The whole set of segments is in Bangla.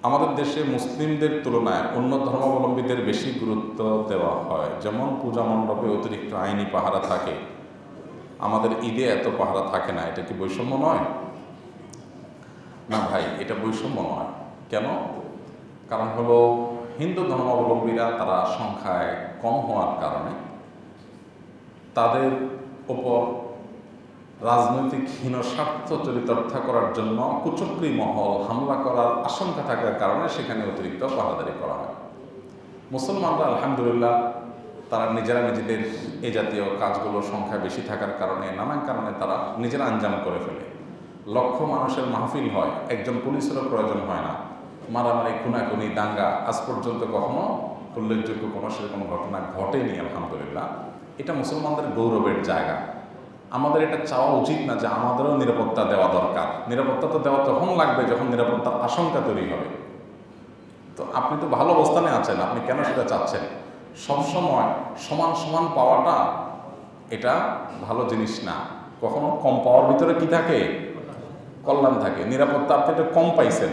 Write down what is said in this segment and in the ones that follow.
আমাদের দেশে মুসলিমদের তুলনায় অন্য ধর্মাবলম্বীদের বেশি গুরুত্ব দেওয়া হয়। যেমন পূজা মণ্ডপে অতিরিক্ত আইনি পাহারা থাকে, আমাদের ঈদে এত পাহারা থাকে না। এটা কি বৈষম্য নয়? না ভাই, এটা বৈষম্য নয়। কেন? কারণ হলো হিন্দু ধর্মাবলম্বীরা তারা সংখ্যায় কম হওয়ার কারণে তাদের ওপর রাজনৈতিক হীনস্বার্থ চরিতার্থ করার জন্য কুচক্রী মহল হামলা করার আশঙ্কা থাকার কারণে সেখানে অতিরিক্ত পাহারাদারি করা হয়। মুসলমানরা আলহামদুলিল্লাহ তারা নিজেরা নিজেদের এই জাতীয় কাজগুলো সংখ্যা বেশি থাকার কারণে নানান কারণে তারা নিজেরা আঞ্জাম করে ফেলে। লক্ষ মানুষের মাহফিল হয়, একজন পুলিশেরও প্রয়োজন হয় না। মারামারি, খুনাখুনি, দাঙ্গা আজ পর্যন্ত কখনো উল্লেখযোগ্য কোনো সেরকম ঘটনা ঘটেনি আলহামদুলিল্লাহ। এটা মুসলমানদের গৌরবের জায়গা। আমাদের এটা চাওয়া উচিত না যে আমাদেরও নিরাপত্তা দেওয়া দরকার। নিরাপত্তা তো দেওয়া তখন লাগবে যখন নিরাপত্তার আশঙ্কা তৈরি হবে। তো আপনি তো ভালো অবস্থানে আছেন, আপনি কেন সেটা চাচ্ছেন? সবসময় সমান সমান পাওয়াটা এটা ভালো জিনিস না। কখনো কম পাওয়ার ভিতরে কি থাকে? কল্যাণ থাকে। নিরাপত্তা আপনি এটা কম পাইছেন,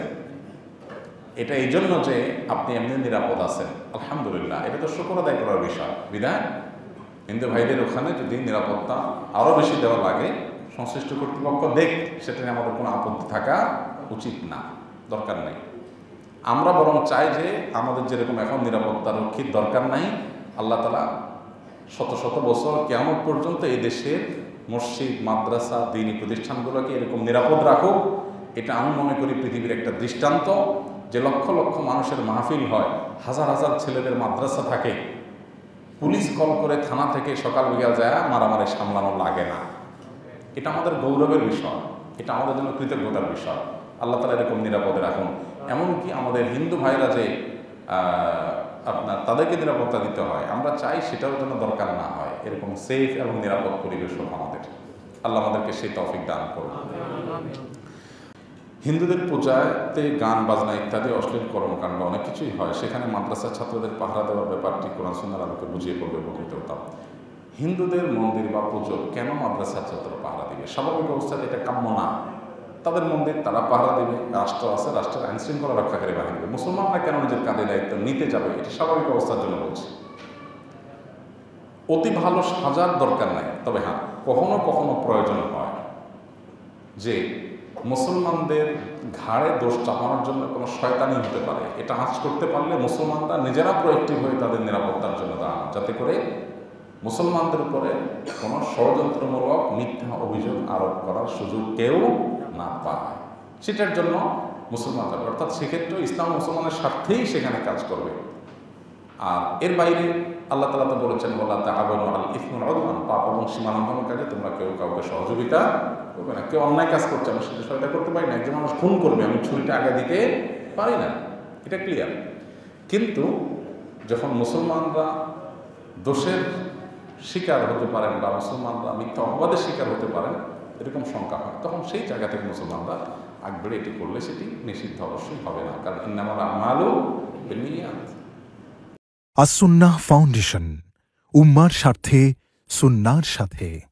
এটা এই জন্য যে আপনি এমনি নিরাপদ আছেন, আলহামদুলিল্লাহ। এটা তো শুকর আদায় করার বিষয়। বিধায় হিন্দু ভাইদের ওখানে যদি নিরাপত্তা আরও বেশি দেওয়া লাগে, সংশ্লিষ্ট কর্তৃপক্ষ দেখ, সেটা নিয়ে আমাদের কোনো আপত্তি থাকা উচিত না, দরকার নেই। আমরা বরং চাই যে আমাদের যেরকম এখন নিরাপত্তা রক্ষীর দরকার নাই, আল্লাহ তাআলা শত শত বছর কিয়ামত পর্যন্ত এই দেশের মসজিদ, মাদ্রাসা, দ্বীনি প্রতিষ্ঠানগুলোকে এরকম নিরাপদ রাখুক। এটা আমি মনে করি পৃথিবীর একটা দৃষ্টান্ত, যে লক্ষ লক্ষ মানুষের মাহফিল হয়, হাজার হাজার ছেলেদের মাদ্রাসা থাকে, পুলিশ কল করে থানা থেকে সকাল বিকাল যায় মারামারি সামলানো লাগে না। এটা আমাদের গৌরবের বিষয়, এটা আমাদের জন্য কৃতজ্ঞতার বিষয়। আল্লাহ তাআলা এরকম নিরাপদে রাখুন। এমনকি আমাদের হিন্দু ভাইরা যে তাদেরকে নিরাপত্তা দিতে হয়, আমরা চাই সেটাও যেন দরকার না হয়। এরকম সেফ এবং নিরাপদ পরিবেশ হোক আমাদের। আল্লাহ আমাদেরকে সেই তৌফিক দান করুন। হিন্দুদের পূজাতে গান বাজনা ইত্যাদি অশ্লীল কর্মকাণ্ড অনেক কিছুই হয়, সেখানে মাদ্রাসার ছাত্রদের পাহারা দেওয়ার ব্যাপারটি কোরআন সুন্নাহর আলোকে বুঝিয়ে পড়বে উপকৃত হতাম। হিন্দুদের মন্দির বা পুজো কেন মাদ্রাসার ছাত্র পাহারা দিবে? স্বাভাবিক অবস্থায় এটা কাম্য না। তাদের মন্দির তারা পাহারা দিবে, রাষ্ট্র আছে, রাষ্ট্রের আইন শৃঙ্খলা রক্ষাকারী বাহিনী। মুসলমানরা কেন নিজের কাঁধে দায়িত্ব নিতে যাবে? এটা স্বাভাবিক অবস্থার জন্য বলছি। অতি ভালো সাজার দরকার নাই, তবে হ্যাঁ, কখনো কখনো প্রয়োজন হয় যে মুসলমানদের ঘাড়ে দোষ চাপানোর জন্য কোনো শয়তানি হতে পারে। এটা আঁচ করতে পারলে মুসলমানরা নিজেরা প্রোয়েক্টিভ হয়ে তাদের নিরাপত্তার জন্য দাঁড়ান, যাতে করে মুসলমানদের উপরে কোনো ষড়যন্ত্রমূলক মিথ্যা অভিযোগ আরোপ করার সুযোগ কেউ না পায়। সেটার জন্য মুসলমান যাবে, অর্থাৎ সেক্ষেত্রে ইসলাম মুসলমানের স্বার্থেই সেখানে কাজ করবে। আর এর বাইরে আল্লাহ তাআলা তো বলেছেন, ওয়ালা তাআওয়ানু আলাল ইসমি ওয়াল উদওয়ান, পাপ এবং সীমালঙ্ঘনের কাজে তোমরা কেউ কাউকে সহযোগিতা করবে না। কেউ অন্যায় কাজ করছে, আমি সেটা সহায়তা করতে পারি না। একজন মানুষ খুন করবে, আমি ছুরিটা আগে দিতে পারি না, এটা ক্লিয়ার। কিন্তু যখন মুসলমানরা দোষের শিকার হতে পারেন বা মুসলমানরা মিথ্যা অপবাদের শিকার হতে পারেন, এরকম শঙ্কা হয়, তখন সেই জায়গা থেকে মুসলমানরা আগ বেড়ে এটি করলে সেটি নিষিদ্ধ অবশ্যই হবে না। কারণ ইন্নামাল আমালু বিন্নিয়াত। আস-সুন্নাহ ফাউন্ডেশন, উম্মার স্বার্থে সুন্নাহর সাথে।